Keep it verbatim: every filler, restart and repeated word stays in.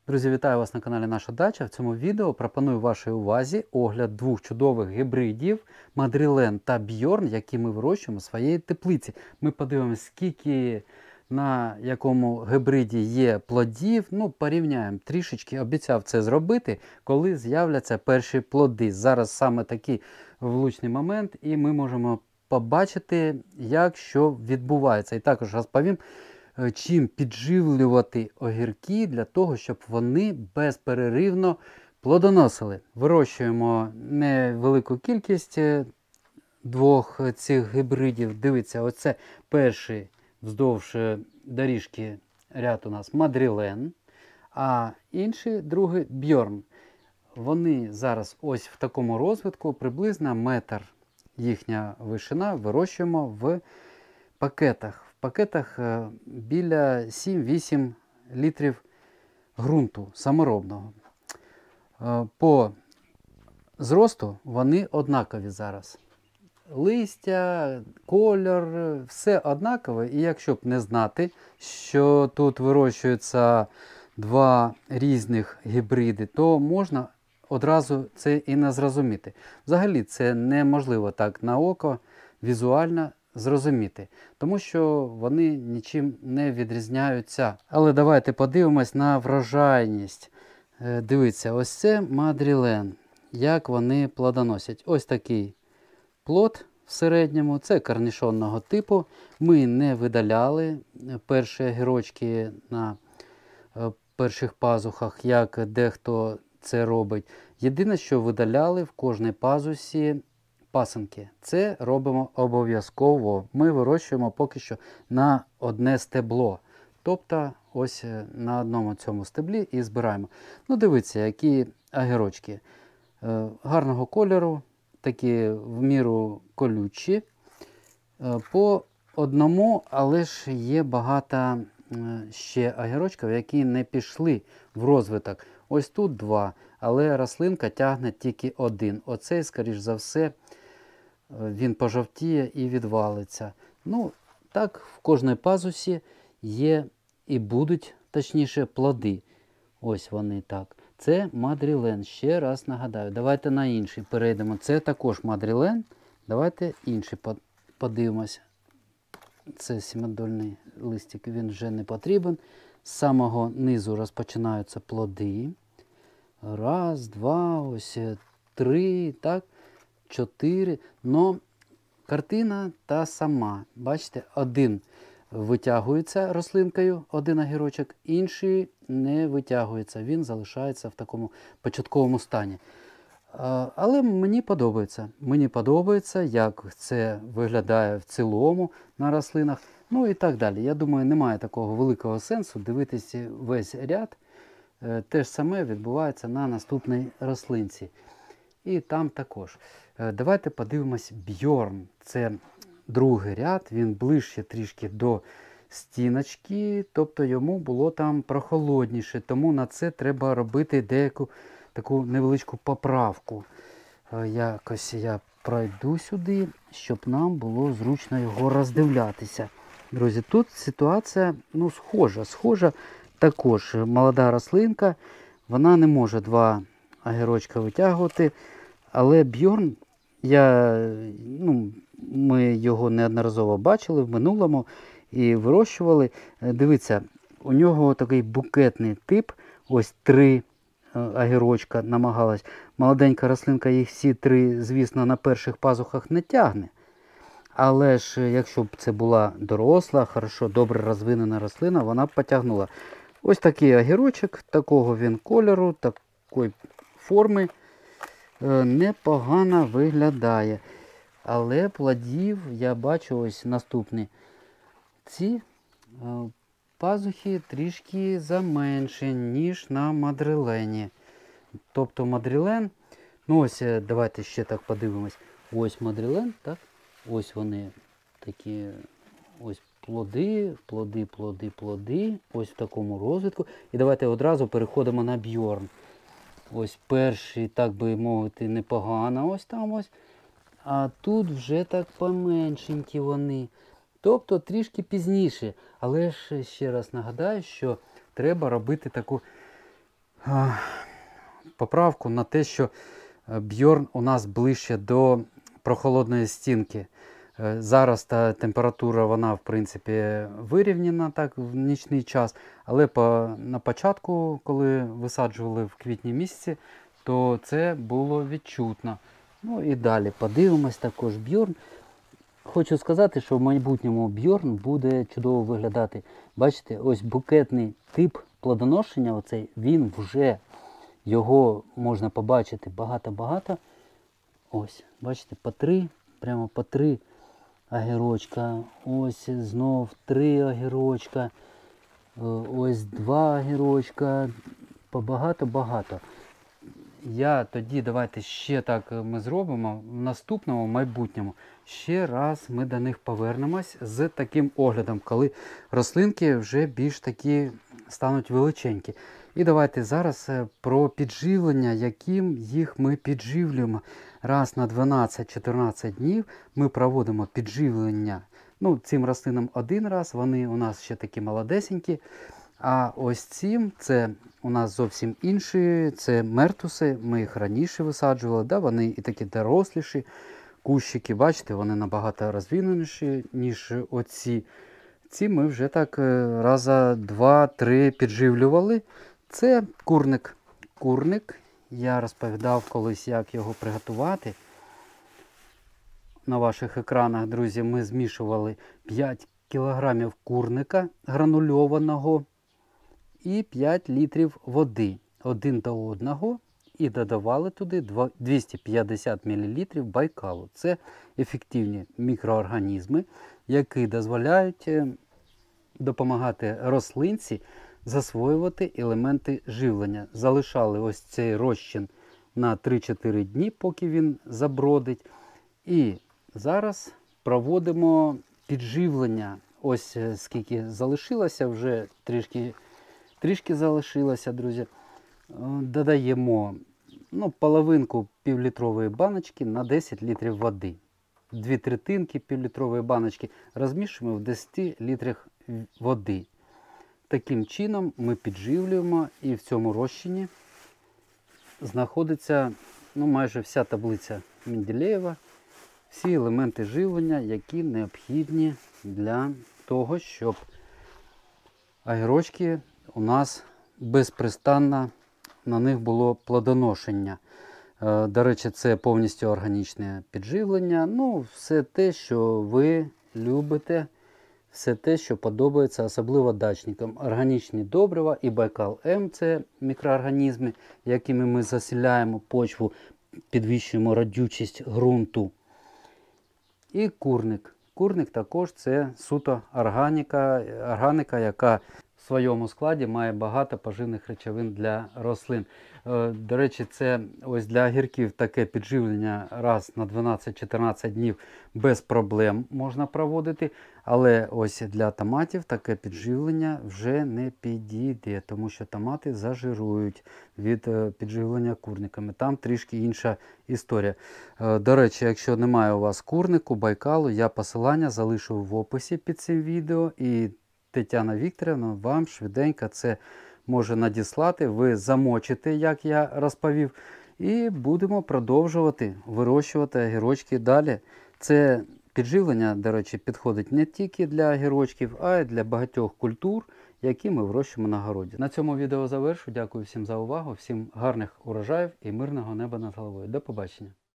Друзі, вітаю вас на каналі Наша Дача. В цьому відео пропоную вашій увазі огляд двох чудових гібридів Мадрілен та Бьорн, які ми вирощуємо в своїй теплиці. Ми подивимося, скільки на якому гібриді є плодів. Ну, порівняємо трішечки. Обіцяв це зробити, коли з'являться перші плоди. Зараз саме такий влучний момент, і ми можемо побачити, як що відбувається. І також розповім, чим підживлювати огірки для того, щоб вони безперервно плодоносили. Вирощуємо невелику кількість двох цих гібридів. Дивіться, оце перший вздовж доріжки ряд у нас Мадрілен, а інший другий Бьорн. Вони зараз ось в такому розвитку, приблизно метр їхня вишина, вирощуємо в пакетах. В пакетах біля сім-вісім літрів ґрунту саморобного. По зросту вони однакові зараз. Листя, кольор, все однакове. І якщо б не знати, що тут вирощуються два різних гібриди, то можна одразу це і не зрозуміти. Взагалі це неможливо так на око, візуально зрозуміти, тому що вони нічим не відрізняються. Але давайте подивимось на врожайність. Дивіться, ось це Мадрілен, як вони плодоносять. Ось такий плод в середньому, це корнішонного типу. Ми не видаляли перші огірочки на перших пазухах, як дехто це робить. Єдине, що видаляли в кожній пазусі пасинки. Це робимо обов'язково. Ми вирощуємо поки що на одне стебло. Тобто ось на одному цьому стеблі і збираємо. Ну, дивіться, які огірочки. Е, гарного кольору, такі в міру колючі. Е, по одному, але ж є багато е, ще огірочків, які не пішли в розвиток. Ось тут два, але рослинка тягне тільки один. Оцей, скоріш за все, він пожовтіє і відвалиться. Ну, так, в кожній пазусі є і будуть, точніше, плоди. Ось вони так. Це Мадрілен. Ще раз нагадаю. Давайте на інший перейдемо. Це також Мадрілен. Давайте інший подивимося. Це сімидольний листик, він вже не потрібен. З самого низу розпочинаються плоди. Раз, два, ось три, так. Чотири. Но картина та сама. Бачите, один витягується рослинкою, один огірочок, інший не витягується. Він залишається в такому початковому стані. Але мені подобається. Мені подобається, як це виглядає в цілому на рослинах. Ну і так далі. Я думаю, немає такого великого сенсу дивитися весь ряд. Те ж саме відбувається на наступній рослинці. І там також. Давайте подивимось Бьорн. Це другий ряд, він ближче трішки до стіночки, тобто йому було там прохолодніше, тому на це треба робити деяку таку невеличку поправку. Якось я пройду сюди, щоб нам було зручно його роздивлятися. Друзі, тут ситуація ну, схожа. Схожа також молода рослинка, вона не може два огірочка витягувати. Але Бьорн, я, ну, ми його неодноразово бачили в минулому і вирощували. Дивіться, у нього такий букетний тип, ось три огірочка намагалась. Молоденька рослинка їх всі три, звісно, на перших пазухах не тягне. Але ж, якщо б це була доросла, хорошо, добре розвинена рослина, вона б потягнула. Ось такий огірочок, такого він кольору, такої форми. Непогано виглядає. Але плодів я бачу ось наступні. Ці пазухи трішки заменші, ніж на Мадрілені. Тобто Мадрілен, ну ось давайте ще так подивимось. Ось Мадрілен, так? Ось вони такі ось плоди, плоди, плоди, плоди. Ось в такому розвитку. І давайте одразу переходимо на Бьорн. Ось перший, так би мовити, непогано ось там ось. А тут вже так поменшенькі вони. Тобто трішки пізніше. Але ж ще раз нагадаю, що треба робити таку поправку на те, що Бьорн у нас ближче до прохолодної стінки. Зараз та температура, вона в принципі вирівняна так в нічний час, але по, на початку, коли висаджували в квітні місяці, то це було відчутно. Ну і далі подивимось також Бьорн. Хочу сказати, що в майбутньому Бьорн буде чудово виглядати. Бачите, ось букетний тип плодоношення, оцей, він вже, його можна побачити багато-багато. Ось, бачите, по три, прямо по три огірочка. Ось знов три огірочка. Ось два огірочка. Побагато-багато. Я тоді, давайте ще так ми зробимо, в наступному майбутньому ще раз ми до них повернемось з таким оглядом, коли рослинки вже більш такі стануть величенькі. І давайте зараз про підживлення, яким їх ми підживлюємо. Раз на дванадцять-чотирнадцять днів ми проводимо підживлення. Ну, цим рослинам один раз, вони у нас ще такі молодесенькі. А ось цим, це у нас зовсім інші, це мертуси, ми їх раніше висаджували, да, вони і такі доросліші кущики, бачите, вони набагато розвиненіші, ніж оці. Ці ми вже так раза два-три підживлювали. Це курник. Курник, я розповідав колись, як його приготувати. На ваших екранах, друзі, ми змішували п'ять кілограмів курника гранульованого і п'ять літрів води один до одного і додавали туди двісті п'ятдесят мілілітрів байкалу. Це ефективні мікроорганізми, які дозволяють допомагати рослинці засвоювати елементи живлення. Залишали ось цей розчин на три-чотири дні, поки він забродить. І зараз проводимо підживлення. Ось скільки залишилося, вже трішки, трішки залишилося, друзі. Додаємо ну, половинку півлітрової баночки на десять літрів води. Дві третинки півлітрової баночки розмішуємо в десяти літрах води. Таким чином ми підживлюємо, і в цьому розчині знаходиться ну, майже вся таблиця Менделєєва, всі елементи живлення, які необхідні для того, щоб огірочки у нас безпрестанно на них було плодоношення. До речі, це повністю органічне підживлення. Ну, все те, що ви любите, все те, що подобається, особливо дачникам. Органічні добрива і Байкал-М – це мікроорганізми, якими ми засіляємо почву, підвищуємо родючість ґрунту. І курник. Курник також це суто органіка, органіка, яка в своєму складі має багато поживних речовин для рослин. До речі, це ось для огірків таке підживлення раз на дванадцять-чотирнадцять днів без проблем можна проводити. Але ось для томатів таке підживлення вже не підійде, тому що томати зажирують від підживлення курниками. Там трішки інша історія. До речі, якщо немає у вас курнику, байкалу, я посилання залишу в описі під цим відео. І Тетяна Вікторівна вам швиденько це може надіслати. Ви замочите, як я розповів, і будемо продовжувати вирощувати огірочки далі. Це підживлення, до речі, підходить не тільки для огірочків, а й для багатьох культур, які ми вирощуємо на городі. На цьому відео завершу. Дякую всім за увагу, всім гарних урожаїв і мирного неба над головою. До побачення.